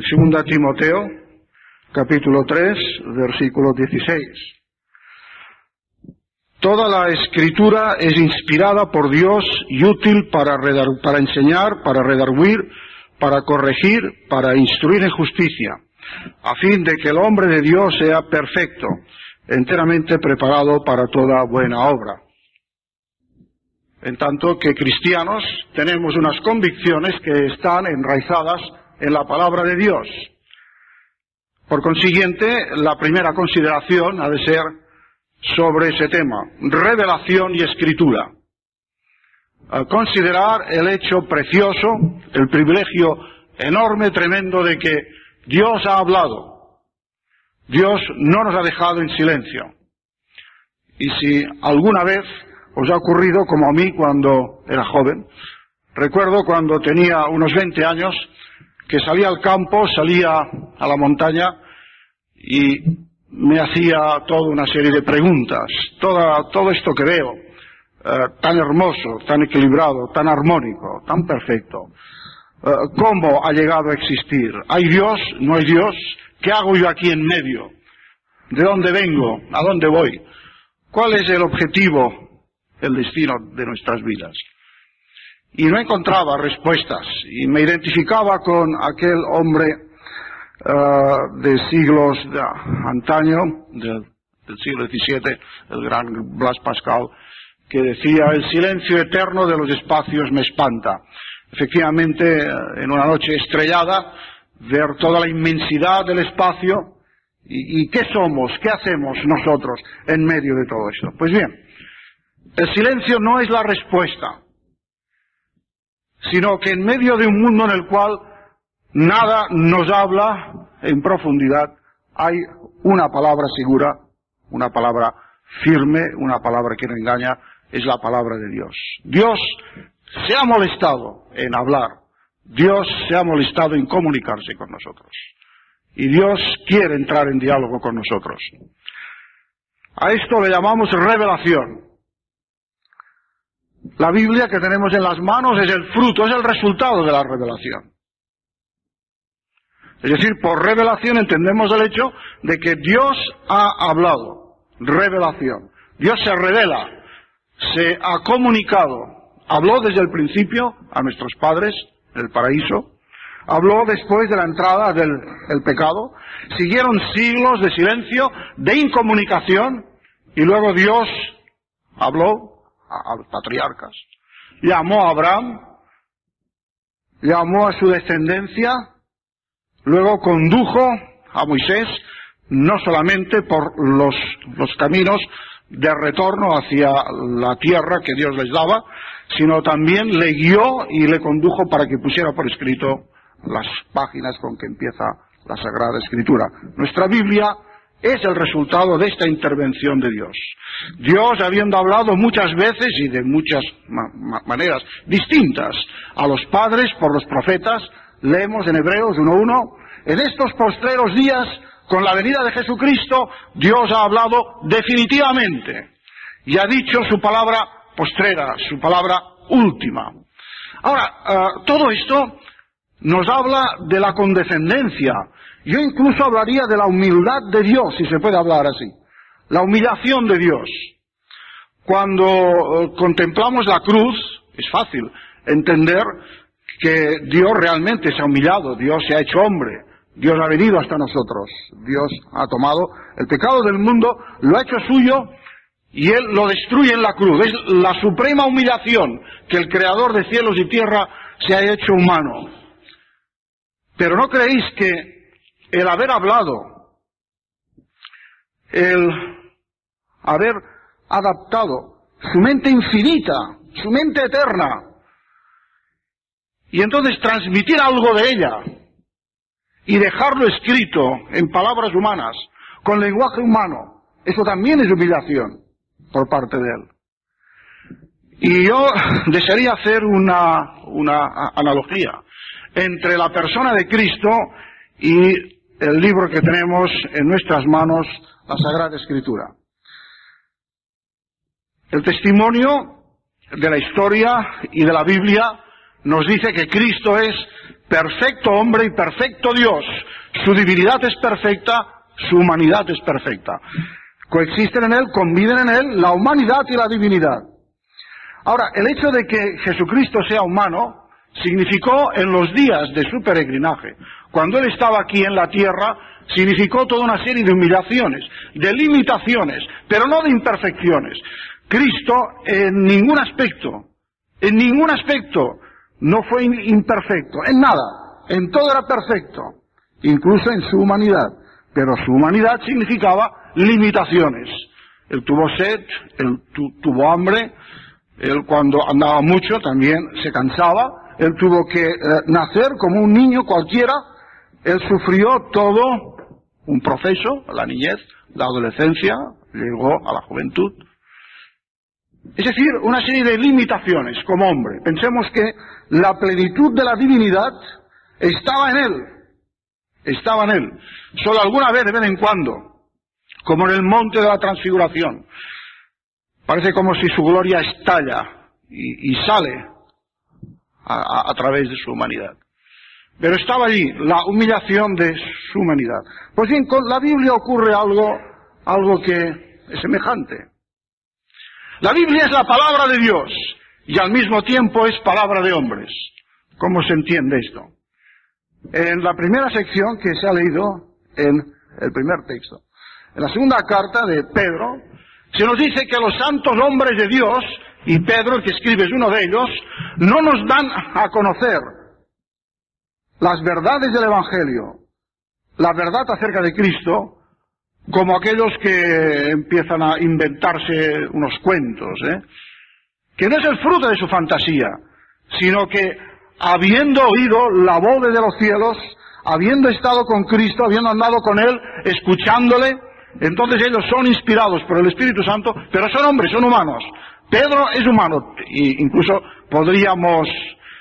Segunda Timoteo, capítulo 3, versículo 16. Toda la Escritura es inspirada por Dios y útil para enseñar, para redarguir, para corregir, para instruir en justicia, a fin de que el hombre de Dios sea perfecto, enteramente preparado para toda buena obra. En tanto que cristianos tenemos unas convicciones que están enraizadas en la palabra de Dios. Por consiguiente, la primera consideración ha de ser sobre ese tema, revelación y escritura. Considerar el hecho precioso, el privilegio enorme, tremendo de que Dios ha hablado. Dios no nos ha dejado en silencio. Y si alguna vez os ha ocurrido, como a mí cuando era joven, recuerdo cuando tenía unos 20 años, que salía al campo, salía a la montaña y me hacía toda una serie de preguntas. Todo esto que veo, tan hermoso, tan equilibrado, tan armónico, tan perfecto, ¿cómo ha llegado a existir? ¿Hay Dios? ¿No hay Dios? ¿Qué hago yo aquí en medio? ¿De dónde vengo? ¿A dónde voy? ¿Cuál es el objetivo, el destino de nuestras vidas? Y no encontraba respuestas, y me identificaba con aquel hombre de siglos de antaño, del siglo XVII, el gran Blaise Pascal, que decía: el silencio eterno de los espacios me espanta. Efectivamente, en una noche estrellada, ver toda la inmensidad del espacio, y ¿qué somos? ¿Qué hacemos nosotros en medio de todo esto? Pues bien, el silencio no es la respuesta, sino que en medio de un mundo en el cual nada nos habla en profundidad, hay una palabra segura, una palabra firme, una palabra que no engaña, es la palabra de Dios. Dios se ha molestado en hablar, Dios se ha molestado en comunicarse con nosotros, y Dios quiere entrar en diálogo con nosotros. A esto le llamamos revelación. La Biblia que tenemos en las manos es el fruto, es el resultado de la revelación. Es decir, por revelación entendemos el hecho de que Dios ha hablado. Revelación. Dios se revela, se ha comunicado. Habló desde el principio a nuestros padres en el paraíso. Habló después de la entrada del pecado. Siguieron siglos de silencio, de incomunicación, y luego Dios habló a los patriarcas. Llamó a Abraham, llamó a su descendencia, luego condujo a Moisés, no solamente por los caminos de retorno hacia la tierra que Dios les daba, sino también le guió y le condujo para que pusiera por escrito las páginas con que empieza la Sagrada Escritura. Nuestra Biblia es el resultado de esta intervención de Dios. Dios, habiendo hablado muchas veces y de muchas maneras distintas a los padres por los profetas, leemos en Hebreos 1:1, en estos postreros días, con la venida de Jesucristo, Dios ha hablado definitivamente y ha dicho su palabra postrera, su palabra última. Ahora, todo esto nos habla de la condescendencia. Yo incluso hablaría de la humildad de Dios, si se puede hablar así. La humillación de Dios. Cuando contemplamos la cruz, es fácil entender que Dios realmente se ha humillado, Dios se ha hecho hombre, Dios ha venido hasta nosotros, Dios ha tomado el pecado del mundo, lo ha hecho suyo y Él lo destruye en la cruz. Es la suprema humillación que el Creador de cielos y tierra se ha hecho humano. Pero ¿no creéis que el haber hablado, el haber adaptado su mente infinita, su mente eterna, y entonces transmitir algo de ella y dejarlo escrito en palabras humanas, con lenguaje humano, eso también es humillación por parte de Él? Y yo desearía hacer una analogía entre la persona de Cristo y el libro que tenemos en nuestras manos, la Sagrada Escritura. El testimonio de la historia y de la Biblia nos dice que Cristo es perfecto hombre y perfecto Dios. Su divinidad es perfecta, su humanidad es perfecta. Coexisten en Él, conviven en Él la humanidad y la divinidad. Ahora, el hecho de que Jesucristo sea humano significó en los días de su peregrinaje, cuando Él estaba aquí en la tierra, significó toda una serie de humillaciones, de limitaciones, pero no de imperfecciones. Cristo en ningún aspecto, no fue imperfecto, en nada, en todo era perfecto, incluso en su humanidad, pero su humanidad significaba limitaciones. Él tuvo sed, él tuvo hambre, él cuando andaba mucho también se cansaba, él tuvo que nacer como un niño cualquiera, él sufrió todo un proceso, la niñez, la adolescencia, llegó a la juventud. Es decir, una serie de limitaciones como hombre. Pensemos que la plenitud de la divinidad estaba en él. Solo alguna vez, de vez en cuando, como en el monte de la transfiguración, parece como si su gloria estalla y sale a través de su humanidad. Pero estaba allí la humillación de su humanidad. Pues bien, con la Biblia ocurre algo que es semejante. La Biblia es la palabra de Dios y al mismo tiempo es palabra de hombres. ¿Cómo se entiende esto? En la primera sección que se ha leído en el primer texto, en la segunda carta de Pedro, se nos dice que los santos hombres de Dios, y Pedro, el que escribe, es uno de ellos, no nos dan a conocer las verdades del Evangelio, la verdad acerca de Cristo, como aquellos que empiezan a inventarse unos cuentos, que no es el fruto de su fantasía, sino que habiendo oído la voz de los cielos, habiendo estado con Cristo, habiendo andado con Él, escuchándole, entonces ellos son inspirados por el Espíritu Santo, pero son hombres, son humanos. Pedro es humano, e incluso podríamos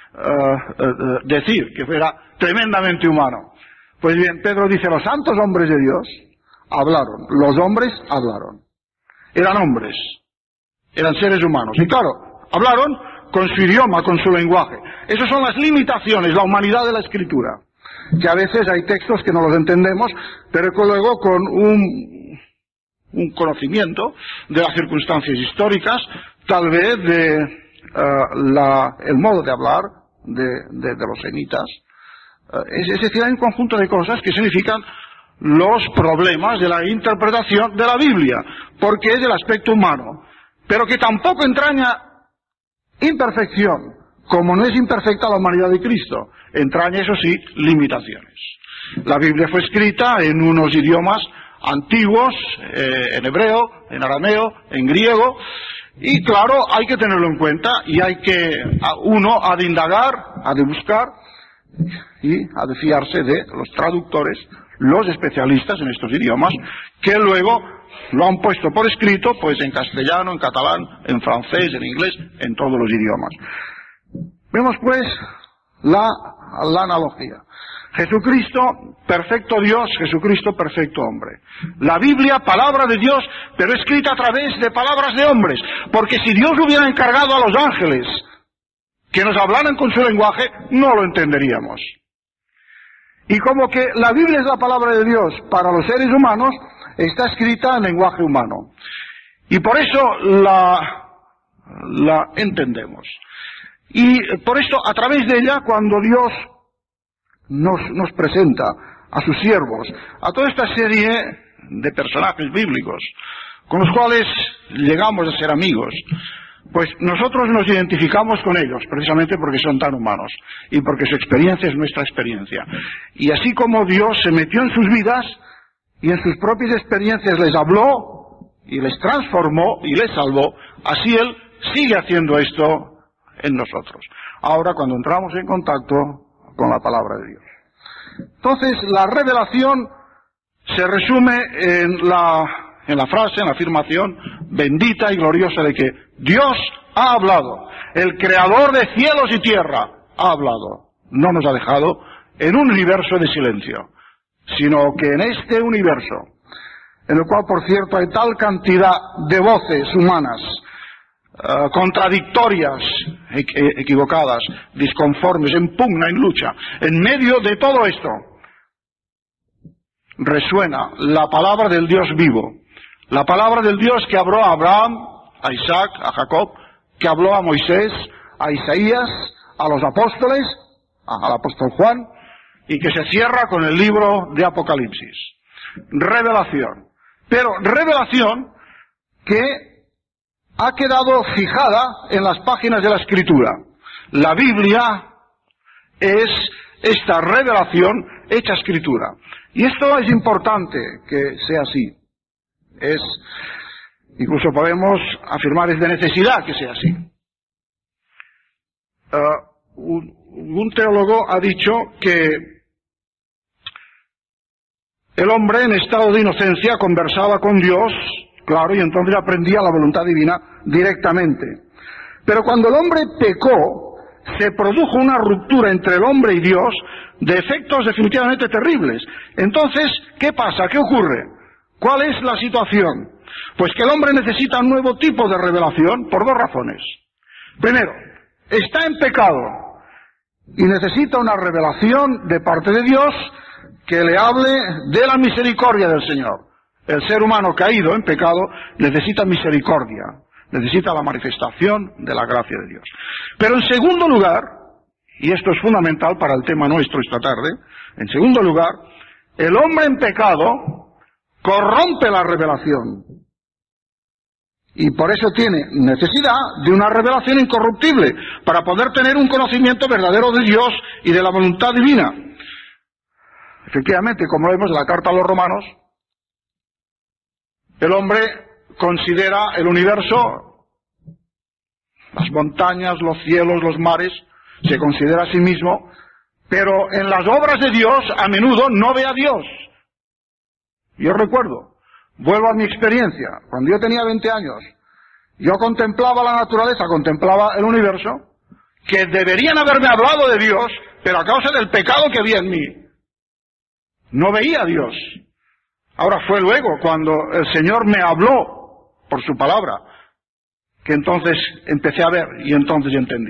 decir que fuera tremendamente humano. Pues bien, Pedro dice, los santos hombres de Dios hablaron, los hombres hablaron. Eran hombres, eran seres humanos. Y claro, hablaron con su idioma, con su lenguaje. Esas son las limitaciones, la humanidad de la Escritura. Que a veces hay textos que no los entendemos, pero que luego con un conocimiento de las circunstancias históricas, tal vez de el modo de hablar de los semitas. Es decir, hay un conjunto de cosas que significan los problemas de la interpretación de la Biblia, porque es del aspecto humano, pero que tampoco entraña imperfección, como no es imperfecta la humanidad de Cristo, entraña, eso sí, limitaciones. La Biblia fue escrita en unos idiomas antiguos, en hebreo, en arameo, en griego, y claro, hay que tenerlo en cuenta, y uno ha de indagar, ha de buscar, y ha de fiarse de los traductores, los especialistas en estos idiomas, que luego lo han puesto por escrito, pues en castellano, en catalán, en francés, en inglés, en todos los idiomas. Vemos pues la analogía. Jesucristo, perfecto Dios, Jesucristo, perfecto hombre. La Biblia, palabra de Dios, pero escrita a través de palabras de hombres, porque si Dios hubiera encargado a los ángeles que nos hablaran con su lenguaje, no lo entenderíamos. Y como que la Biblia es la palabra de Dios para los seres humanos, está escrita en lenguaje humano. Y por eso la entendemos. Y por esto, a través de ella, cuando Dios nos presenta a sus siervos, a toda esta serie de personajes bíblicos, con los cuales llegamos a ser amigos, pues nosotros nos identificamos con ellos, precisamente porque son tan humanos, y porque su experiencia es nuestra experiencia. Y así como Dios se metió en sus vidas, y en sus propias experiencias les habló, y les transformó, y les salvó, así Él sigue haciendo esto en nosotros. Ahora, cuando entramos en contacto con la palabra de Dios. Entonces, la revelación se resume en la frase, en la afirmación bendita y gloriosa de que Dios ha hablado. El creador de cielos y tierra ha hablado. No nos ha dejado en un universo de silencio, sino que en este universo, en el cual, por cierto, hay tal cantidad de voces humanas contradictorias, equivocadas, disconformes, en pugna, en lucha. En medio de todo esto resuena la palabra del Dios vivo, la palabra del Dios que habló a Abraham, a Isaac, a Jacob, que habló a Moisés, a Isaías, a los apóstoles, al apóstol Juan, y que se cierra con el libro de Apocalipsis. Revelación. Pero revelación que ha quedado fijada en las páginas de la Escritura. La Biblia es esta revelación hecha Escritura. Y esto es importante que sea así. Incluso podemos afirmar, es de necesidad que sea así. Un teólogo ha dicho que el hombre en estado de inocencia conversaba con Dios, claro, y entonces aprendía la voluntad divina directamente. Pero cuando el hombre pecó, se produjo una ruptura entre el hombre y Dios de efectos definitivamente terribles. Entonces, ¿qué pasa? ¿Qué ocurre? ¿Cuál es la situación? Pues que el hombre necesita un nuevo tipo de revelación por dos razones. Primero, está en pecado y necesita una revelación de parte de Dios que le hable de la misericordia del Señor. El ser humano caído en pecado necesita misericordia, necesita la manifestación de la gracia de Dios. Pero en segundo lugar, y esto es fundamental para el tema nuestro esta tarde, en segundo lugar, el hombre en pecado corrompe la revelación. Y por eso tiene necesidad de una revelación incorruptible, para poder tener un conocimiento verdadero de Dios y de la voluntad divina. Efectivamente, como vemos en la carta a los Romanos, el hombre considera el universo, las montañas, los cielos, los mares, se considera a sí mismo, pero en las obras de Dios a menudo no ve a Dios. Yo recuerdo, vuelvo a mi experiencia, cuando yo tenía 20 años, yo contemplaba la naturaleza, contemplaba el universo, que deberían haberme hablado de Dios, pero a causa del pecado que había en mí, no veía a Dios. Ahora fue luego, cuando el Señor me habló por su palabra, que entonces empecé a ver y entonces entendí.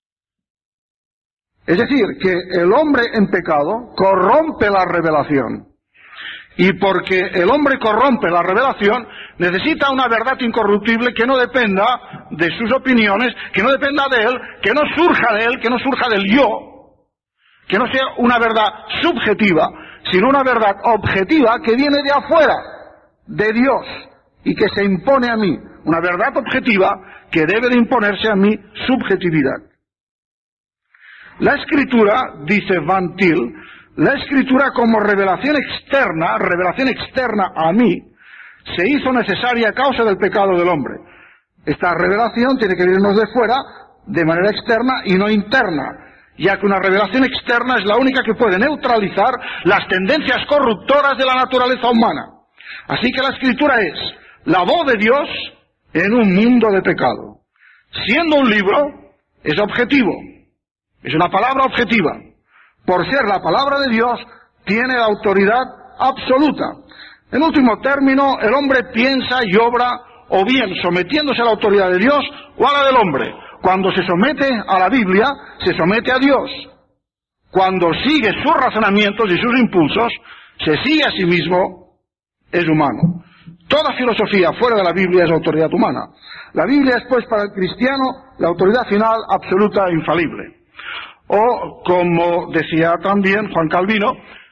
Es decir, que el hombre en pecado corrompe la revelación. Y porque el hombre corrompe la revelación, necesita una verdad incorruptible que no dependa de sus opiniones, que no dependa de él, que no surja de él, que no surja del yo, que no sea una verdad subjetiva, sino una verdad objetiva que viene de afuera, de Dios, y que se impone a mí. Una verdad objetiva que debe de imponerse a mi subjetividad. La Escritura, dice Van Til, la Escritura como revelación externa a mí, se hizo necesaria a causa del pecado del hombre. Esta revelación tiene que venirnos de fuera, de manera externa y no interna, ya que una revelación externa es la única que puede neutralizar las tendencias corruptoras de la naturaleza humana. Así que la Escritura es la voz de Dios en un mundo de pecado. Siendo un libro, es objetivo, es una palabra objetiva. Por ser la palabra de Dios, tiene la autoridad absoluta. En último término, el hombre piensa y obra o bien sometiéndose a la autoridad de Dios o a la del hombre. Cuando se somete a la Biblia, se somete a Dios. Cuando sigue sus razonamientos y sus impulsos, se sigue a sí mismo, es humano. Toda filosofía fuera de la Biblia es autoridad humana. La Biblia es, pues, para el cristiano, la autoridad final absoluta e infalible. O, como decía también Juan Calvino,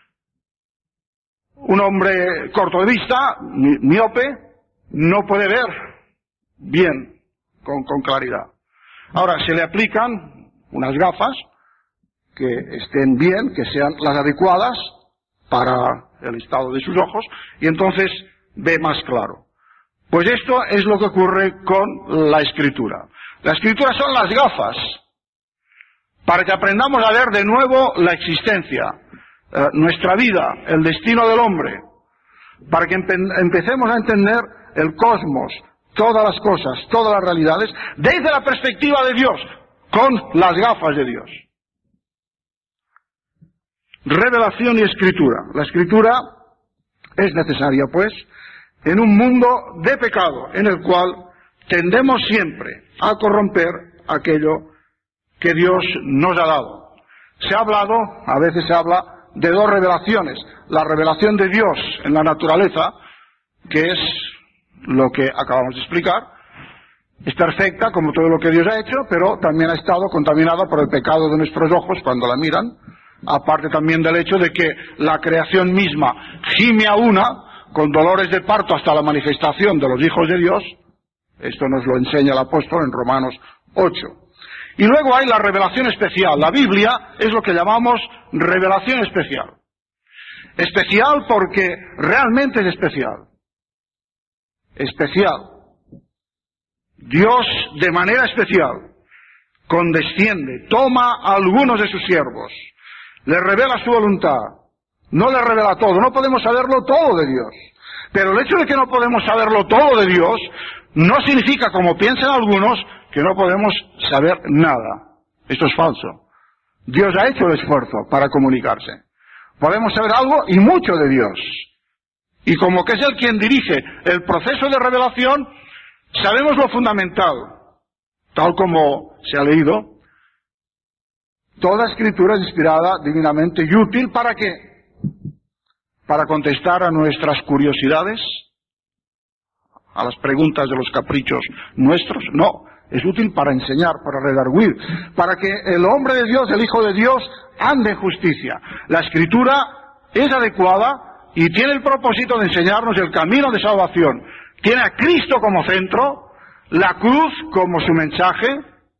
un hombre corto de vista, miope, no puede ver bien, con claridad. Ahora, se le aplican unas gafas que estén bien, que sean las adecuadas para el estado de sus ojos, y entonces ve más claro. Pues esto es lo que ocurre con la Escritura. La Escritura son las gafas para que aprendamos a ver de nuevo la existencia, nuestra vida, el destino del hombre, para que empecemos a entender el cosmos, todas las cosas, todas las realidades, desde la perspectiva de Dios, con las gafas de Dios. Revelación y Escritura. La Escritura es necesaria, pues, en un mundo de pecado, en el cual tendemos siempre a corromper aquello que Dios nos ha dado. A veces se habla de dos revelaciones. La revelación de Dios en la naturaleza, que es lo que acabamos de explicar, es perfecta como todo lo que Dios ha hecho, pero también ha estado contaminada por el pecado de nuestros ojos cuando la miran, aparte también del hecho de que la creación misma gime a una, con dolores de parto hasta la manifestación de los hijos de Dios. Esto nos lo enseña el apóstol en Romanos 8. Y luego hay la revelación especial. La Biblia es lo que llamamos revelación especial. Especial porque realmente es especial. Especial. Dios, de manera especial, condesciende, toma a algunos de sus siervos, le revela su voluntad, no le revela todo, no podemos saberlo todo de Dios. Pero el hecho de que no podemos saberlo todo de Dios, no significa, como piensan algunos, que no podemos saber nada. Esto es falso. Dios ha hecho el esfuerzo para comunicarse. Podemos saber algo y mucho de Dios. Y como que es Él quien dirige el proceso de revelación, sabemos lo fundamental, tal como se ha leído. Toda escritura es inspirada divinamente y útil, ¿para qué? Para contestar a nuestras curiosidades, a las preguntas de los caprichos nuestros. No, es útil para enseñar, para redarguir, para que el hombre de Dios, el Hijo de Dios, ande en justicia. La escritura es adecuada y tiene el propósito de enseñarnos el camino de salvación. Tiene a Cristo como centro, la cruz como su mensaje,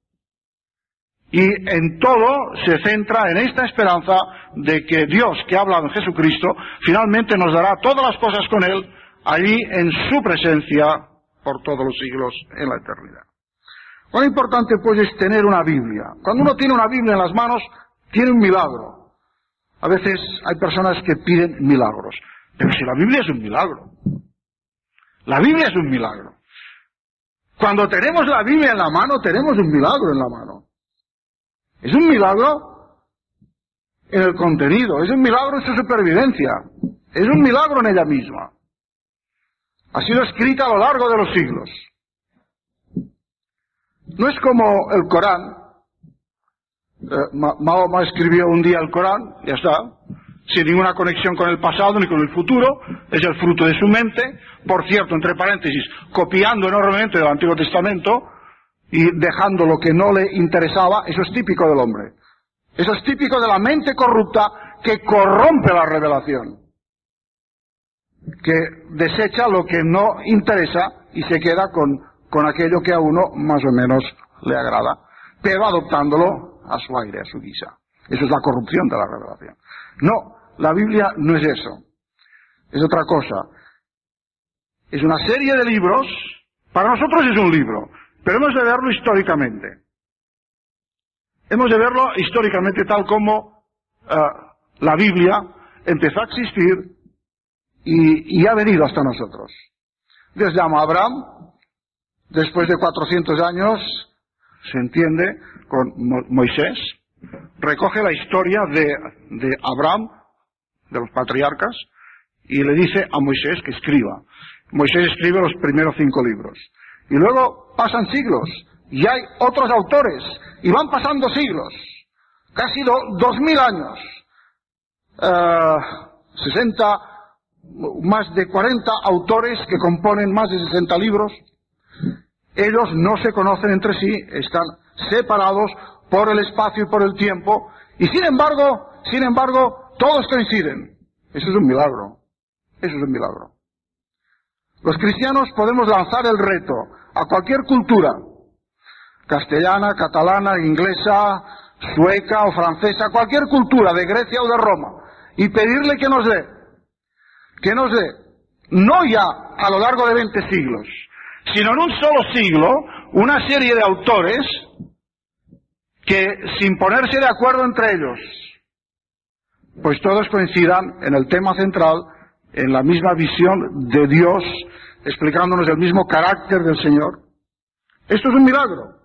y en todo se centra en esta esperanza de que Dios, que ha hablado en Jesucristo, finalmente nos dará todas las cosas con Él, allí en su presencia, por todos los siglos, en la eternidad. Cuán importante pues es tener una Biblia. Cuando uno tiene una Biblia en las manos, tiene un milagro. A veces hay personas que piden milagros, pero si la Biblia es un milagro. La Biblia es un milagro. Cuando tenemos la Biblia en la mano, tenemos un milagro en la mano. Es un milagro en el contenido, es un milagro en su supervivencia, es un milagro en ella misma. Ha sido escrita a lo largo de los siglos. No es como el Corán. Mahoma escribió un día el Corán, ya está, sin ninguna conexión con el pasado ni con el futuro, es el fruto de su mente, por cierto, entre paréntesis, copiando enormemente del Antiguo Testamento y dejando lo que no le interesaba. Eso es típico del hombre. Eso es típico de la mente corrupta que corrompe la revelación, que desecha lo que no interesa y se queda con aquello que a uno más o menos le agrada, pero adoptándolo a su aire, a su guisa. Eso es la corrupción de la revelación. No, la Biblia no es eso. Es otra cosa. Es una serie de libros. Para nosotros es un libro, pero hemos de verlo históricamente. Hemos de verlo históricamente tal como la Biblia empezó a existir y ha venido hasta nosotros. Dios llama a Abraham, después de 400 años, se entiende, con Moisés, recoge la historia de Abraham, de los patriarcas, y le dice a Moisés que escriba. Moisés escribe los primeros 5 libros. Y luego pasan siglos, y hay otros autores, y van pasando siglos, casi 2000 años, 60, más de 40 autores que componen más de 60 libros. Ellos no se conocen entre sí, están separados por el espacio y por el tiempo, y sin embargo, todos coinciden. Eso es un milagro. Eso es un milagro. Los cristianos podemos lanzar el reto a cualquier cultura, castellana, catalana, inglesa, sueca o francesa, cualquier cultura de Grecia o de Roma, y pedirle que nos dé, no ya a lo largo de 20 siglos, sino en un solo siglo, una serie de autores que, sin ponerse de acuerdo entre ellos, pues todos coincidan en el tema central, en la misma visión de Dios, explicándonos el mismo carácter del Señor. Esto es un milagro.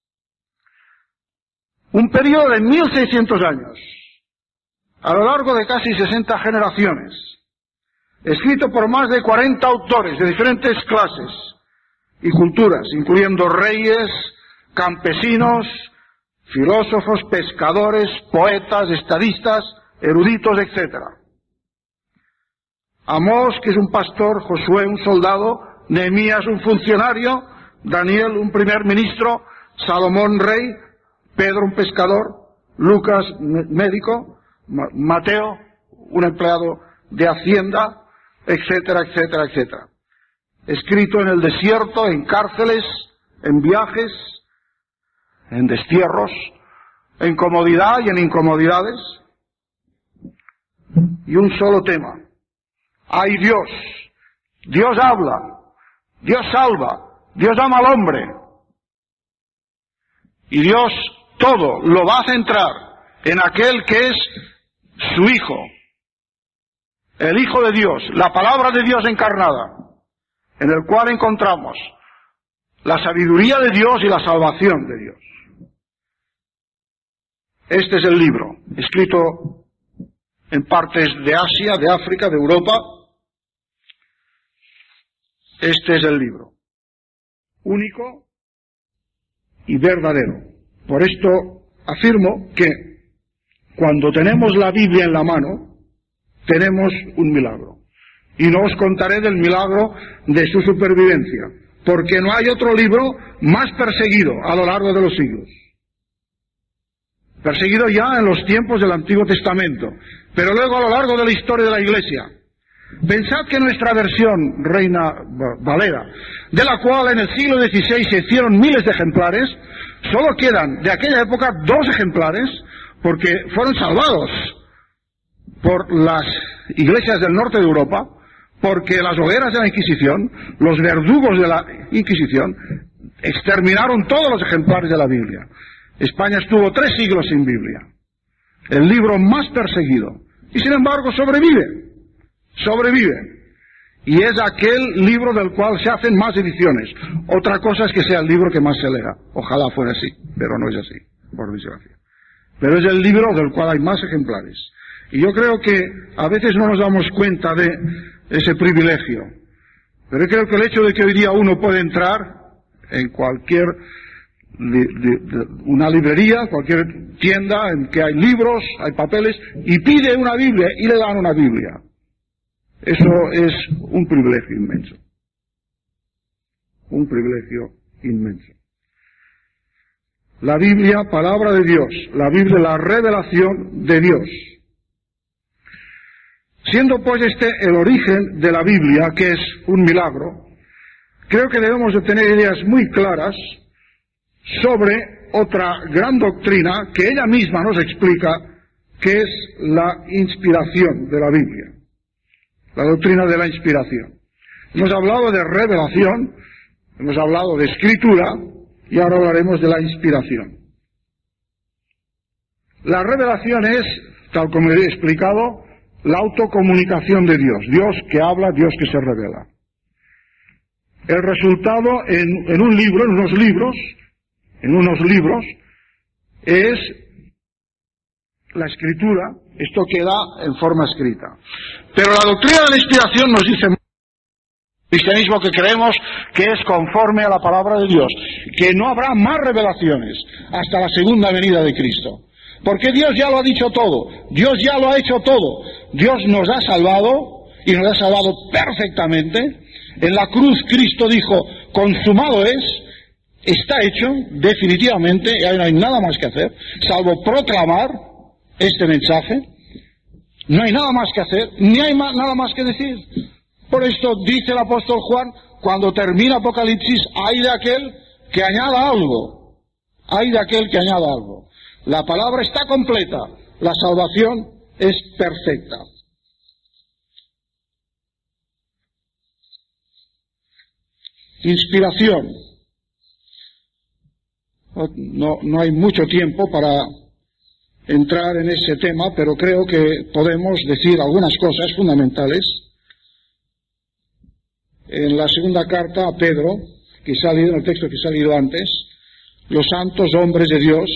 Un periodo de 1600 años, a lo largo de casi 60 generaciones, escrito por más de 40 autores de diferentes clases, y culturas, incluyendo reyes, campesinos, filósofos, pescadores, poetas, estadistas, eruditos, etc. Amós, que es un pastor, Josué, un soldado, Nehemías, un funcionario, Daniel, un primer ministro, Salomón, rey, Pedro, un pescador, Lucas, médico, Mateo, un empleado de hacienda, etcétera, etcétera, etcétera. Escrito en el desierto, en cárceles, en viajes, en destierros, en comodidad y en incomodidades. Y un solo tema. Hay Dios. Dios habla. Dios salva. Dios ama al hombre. Y Dios todo lo va a centrar en aquel que es su Hijo. El Hijo de Dios, la palabra de Dios encarnada, en el cual encontramos la sabiduría de Dios y la salvación de Dios. Este es el libro, escrito en partes de Asia, de África, de Europa. Este es el libro, único y verdadero. Por esto afirmo que cuando tenemos la Biblia en la mano, tenemos un milagro. Y no os contaré del milagro de su supervivencia, porque no hay otro libro más perseguido a lo largo de los siglos. Perseguido ya en los tiempos del Antiguo Testamento, pero luego a lo largo de la historia de la Iglesia. Pensad que nuestra versión, Reina Valera, de la cual en el siglo XVI se hicieron miles de ejemplares, solo quedan de aquella época 2 ejemplares, porque fueron salvados por las iglesias del norte de Europa, porque las hogueras de la Inquisición, los verdugos de la Inquisición, exterminaron todos los ejemplares de la Biblia. España estuvo 3 siglos sin Biblia, el libro más perseguido, y sin embargo sobrevive. Y es aquel libro del cual se hacen más ediciones. Otra cosa es que sea el libro que más se lea. Ojalá fuera así, pero no es así, por desgracia. Pero es el libro del cual hay más ejemplares. Y yo creo que a veces no nos damos cuenta de ese privilegio. Pero yo creo que el hecho de que hoy día uno puede entrar en cualquier una librería, cualquier tienda en que hay libros, hay papeles, y pide una Biblia y le dan una Biblia. Eso es un privilegio inmenso. Un privilegio inmenso. La Biblia, palabra de Dios. La Biblia, la revelación de Dios. Siendo pues este el origen de la Biblia, que es un milagro, creo que debemos de tener ideas muy claras sobre otra gran doctrina que ella misma nos explica, que es la inspiración de la Biblia. La doctrina de la inspiración. Hemos hablado de revelación, hemos hablado de escritura, y ahora hablaremos de la inspiración. La revelación es, tal como he explicado, la autocomunicación de Dios. Dios que habla, Dios que se revela. El resultado en un libro, en unos libros, es la escritura. Esto queda en forma escrita. Pero la doctrina de la inspiración nos dice, el cristianismo que creemos que es conforme a la palabra de Dios, que no habrá más revelaciones hasta la segunda venida de Cristo. Porque Dios ya lo ha dicho todo, Dios ya lo ha hecho todo. Dios nos ha salvado, y nos ha salvado perfectamente. En la cruz Cristo dijo, consumado es, está hecho, definitivamente, y ahí no hay nada más que hacer, salvo proclamar este mensaje. No hay nada más que hacer, ni hay nada más que decir. Por esto dice el apóstol Juan, cuando termina Apocalipsis, hay de aquel que añada algo. Hay de aquel que añada algo. La palabra está completa, la salvación es perfecta. Inspiración. No hay mucho tiempo para entrar en ese tema, pero creo que podemos decir algunas cosas fundamentales. En la segunda carta a Pedro, que se ha leído en el texto que se ha leído antes, los santos hombres de Dios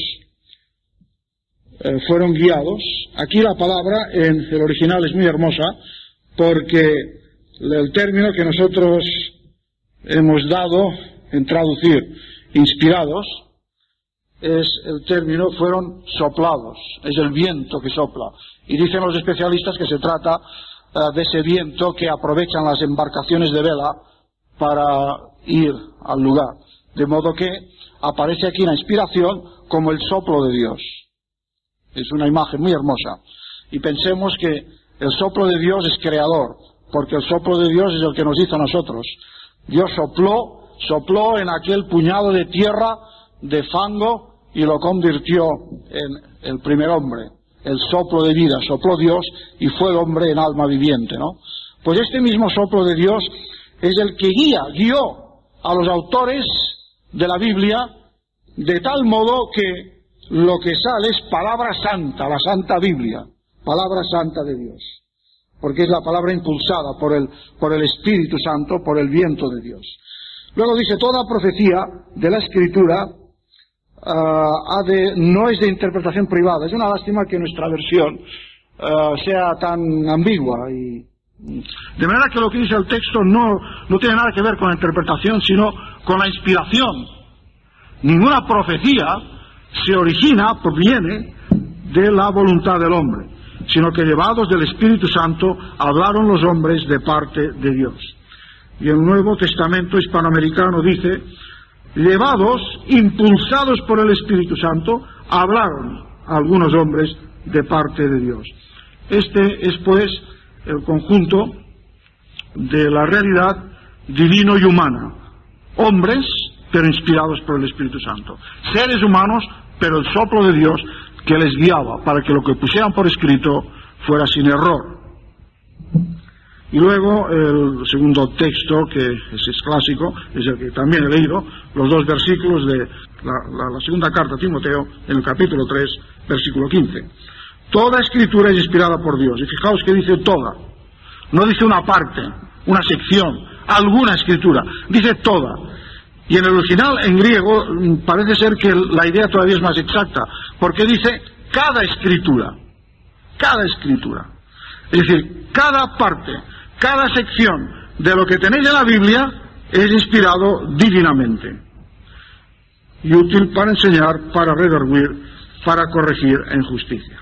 fueron guiados. Aquí la palabra en el original es muy hermosa, porque el término que nosotros hemos dado en traducir inspirados, es el término, fueron soplados, es el viento que sopla. Y dicen los especialistas que se trata de ese viento que aprovechan las embarcaciones de vela para ir al lugar. De modo que aparece aquí la inspiración como el soplo de Dios. Es una imagen muy hermosa. Y pensemos que el soplo de Dios es creador, porque el soplo de Dios es el que nos hizo a nosotros. Dios sopló en aquel puñado de tierra, de fango, y lo convirtió en el primer hombre. El soplo de vida, sopló Dios y fue el hombre en alma viviente, ¿no? Pues este mismo soplo de Dios es el que guió a los autores de la Biblia de tal modo que lo que sale es palabra santa, la Santa Biblia, palabra santa de Dios, porque es la palabra impulsada por el Espíritu Santo, por el viento de Dios. Luego dice, toda profecía de la Escritura no es de interpretación privada. Es una lástima que nuestra versión sea tan ambigua, y de manera que lo que dice el texto no tiene nada que ver con la interpretación, sino con la inspiración. Ninguna profecía se proviene de la voluntad del hombre, sino que llevados del Espíritu Santo hablaron los hombres de parte de Dios. Y el Nuevo Testamento hispanoamericano dice, llevados, impulsados por el Espíritu Santo, hablaron algunos hombres de parte de Dios. Este es pues el conjunto de la realidad divino y humana. Hombres, pero inspirados por el Espíritu Santo. Seres humanos, pero el soplo de Dios que les guiaba para que lo que pusieran por escrito fuera sin error. Y luego el segundo texto, que es clásico, es el que también he leído, los dos versículos de la segunda carta a Timoteo, en el capítulo 3, versículo 15. Toda escritura es inspirada por Dios. Y fijaos que dice toda. No dice una parte, una sección, alguna escritura. Dice toda. Y en el original, en griego, parece ser que la idea todavía es más exacta, porque dice cada escritura. Cada escritura. Es decir, cada parte, cada sección de lo que tenéis en la Biblia es inspirado divinamente. Y útil para enseñar, para redarguir, para corregir en justicia.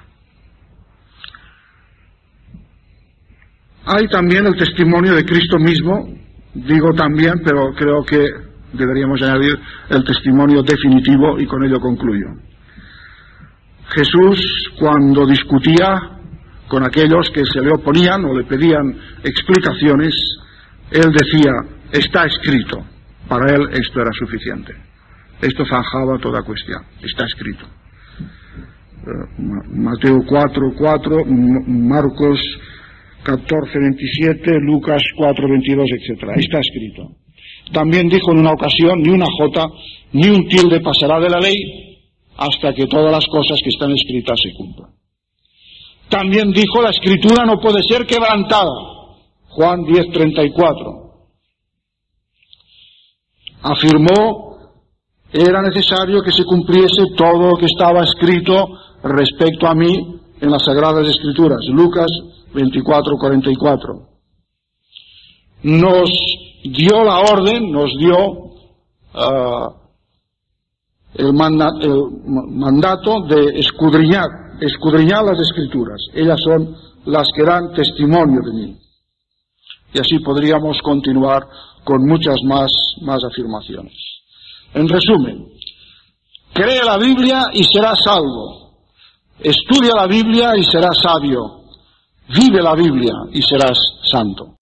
Hay también el testimonio de Cristo mismo, digo también, pero creo que deberíamos añadir el testimonio definitivo, y con ello concluyo. Jesús, cuando discutía con aquellos que se le oponían o le pedían explicaciones, él decía, está escrito. Para él esto era suficiente. Esto zanjaba toda cuestión. Está escrito. Mateo 4:4, Marcos 14:27, Lucas 4:22, etc. Está escrito. También dijo en una ocasión, ni una jota, ni un tilde pasará de la ley hasta que todas las cosas que están escritas se cumplan. También dijo, la escritura no puede ser quebrantada. Juan 10:34. Afirmó, era necesario que se cumpliese todo lo que estaba escrito respecto a mí en las Sagradas Escrituras. Lucas 24:44. Nos dio la orden, nos dio el mandato de escudriñar las Escrituras. Ellas son las que dan testimonio de mí. Y así podríamos continuar con muchas más afirmaciones. En resumen, cree la Biblia y serás salvo. Estudia la Biblia y serás sabio. Vive la Biblia y serás santo.